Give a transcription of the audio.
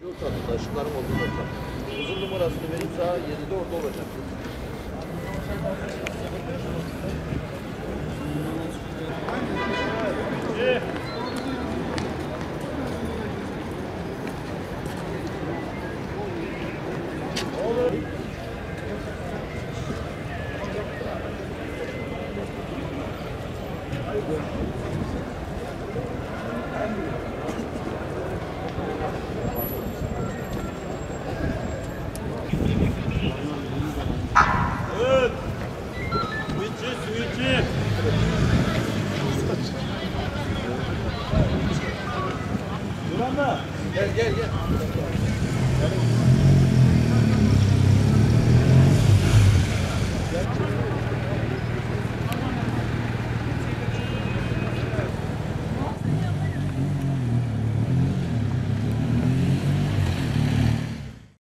Ortada, ışıkların olduğu ortam. Uzun numarasını vereyim, saat 7'de orada olacak. Evet. Switch'i. Duran da. Gel.